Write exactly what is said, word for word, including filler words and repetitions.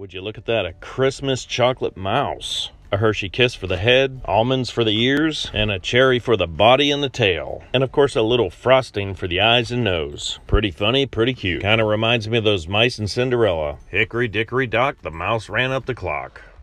Would you look at that? A Christmas chocolate mouse. A Hershey Kiss for the head, almonds for the ears, and a cherry for the body and the tail. And of course a little frosting for the eyes and nose. Pretty funny, pretty cute. Kind of reminds me of those mice in Cinderella. Hickory dickory dock, the mouse ran up the clock.